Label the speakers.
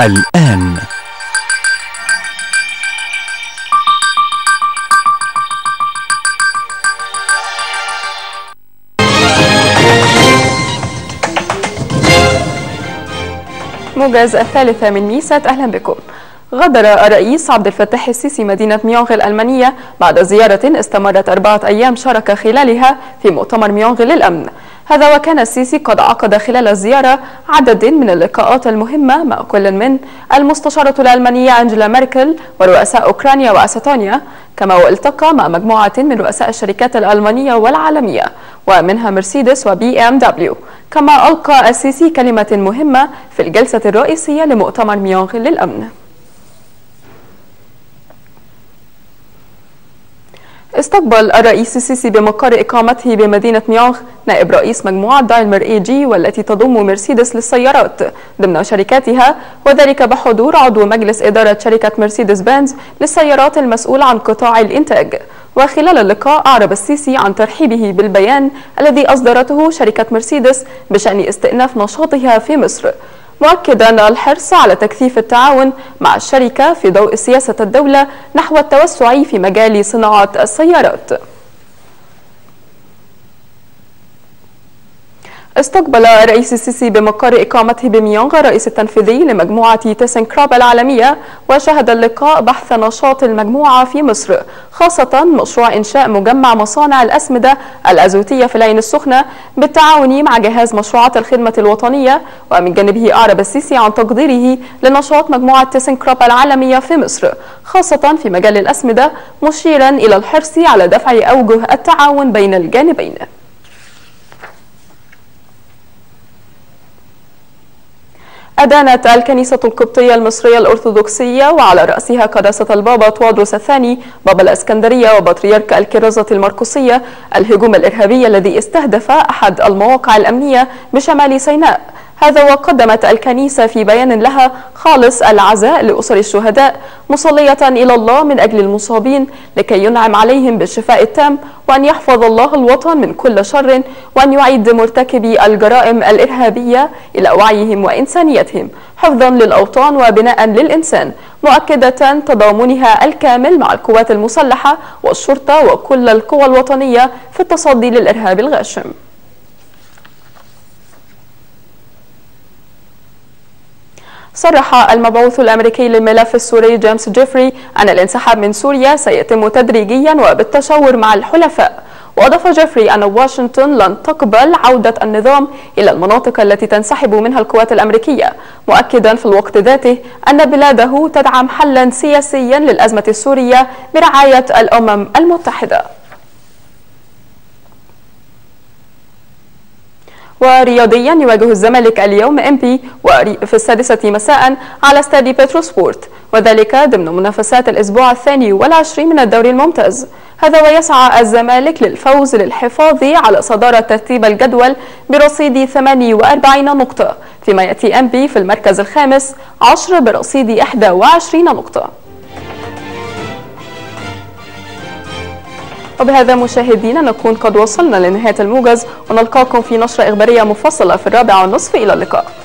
Speaker 1: الآن
Speaker 2: موجز الثالثة من ميسات. أهلا بكم. غادر الرئيس عبد الفتاح السيسي مدينة ميونغ الألمانية بعد زيارة استمرت 4 أيام شارك خلالها في مؤتمر ميونغ للأمن. هذا وكان السيسي قد عقد خلال الزيارة عدد من اللقاءات المهمة مع كل من المستشارة الألمانية أنجيلا ميركل ورؤساء أوكرانيا وأستونيا، كما التقى مع مجموعة من رؤساء الشركات الألمانية والعالمية ومنها مرسيدس وبي ام دبليو. كما ألقى السيسي كلمة مهمة في الجلسة الرئيسية لمؤتمر ميونغ للأمن. استقبل الرئيس السيسي بمقر إقامته بمدينة ميونغ نائب رئيس مجموعة دايملر اي جي والتي تضم مرسيدس للسيارات ضمن شركاتها، وذلك بحضور عضو مجلس إدارة شركة مرسيدس بنز للسيارات المسؤول عن قطاع الإنتاج. وخلال اللقاء أعرب السيسي عن ترحيبه بالبيان الذي أصدرته شركة مرسيدس بشأن استئناف نشاطها في مصر، مؤكدا الحرص على تكثيف التعاون مع الشركة في ضوء سياسة الدولة نحو التوسع في مجال صناعة السيارات. استقبل الرئيس السيسي بمقر إقامته بميونغ الرئيس التنفيذي لمجموعة تيسنكراب العالمية، وشهد اللقاء بحث نشاط المجموعة في مصر، خاصة مشروع إنشاء مجمع مصانع الأسمدة الأزوتية في العين السخنة بالتعاون مع جهاز مشروعات الخدمة الوطنية. ومن جانبه أعرب السيسي عن تقديره لنشاط مجموعة تيسنكراب العالمية في مصر خاصة في مجال الأسمدة، مشيرا إلى الحرص على دفع أوجه التعاون بين الجانبين. أدانت الكنيسة القبطية المصرية الأرثوذكسية وعلى رأسها قداسة البابا توادرس الثاني بابا الإسكندرية وبطريرك الكرازة المرقسية الهجوم الإرهابي الذي استهدف أحد المواقع الأمنية بشمال سيناء. هذا وقدمت الكنيسة في بيان لها خالص العزاء لأسر الشهداء، مصلية إلى الله من أجل المصابين لكي ينعم عليهم بالشفاء التام، وأن يحفظ الله الوطن من كل شر، وأن يعيد مرتكبي الجرائم الإرهابية إلى وعيهم وإنسانيتهم حفظا للأوطان وبناء للإنسان، مؤكدة تضامنها الكامل مع القوات المسلحة والشرطة وكل القوى الوطنية في التصدي للإرهاب الغاشم. صرح المبعوث الأمريكي للملف السوري جيمس جيفري أن الانسحاب من سوريا سيتم تدريجيا وبالتشاور مع الحلفاء. وأضاف جيفري أن واشنطن لن تقبل عودة النظام إلى المناطق التي تنسحب منها القوات الأمريكية، مؤكدا في الوقت ذاته أن بلاده تدعم حلا سياسيا للأزمة السورية برعاية الأمم المتحدة. ورياضيا يواجه الزمالك اليوم إنبي في 6 مساء على استاد بتروسبورت، وذلك ضمن منافسات الأسبوع 22 من الدوري الممتاز. هذا ويسعى الزمالك للفوز للحفاظ على صدارة ترتيب الجدول برصيد 48 نقطة، فيما يأتي إنبي في المركز الخامس 10 برصيد 21 نقطة. وبهذا مشاهدينا نكون قد وصلنا لنهاية الموجز، ونلقاكم في نشرة إخبارية مفصلة في 4:30. إلى اللقاء.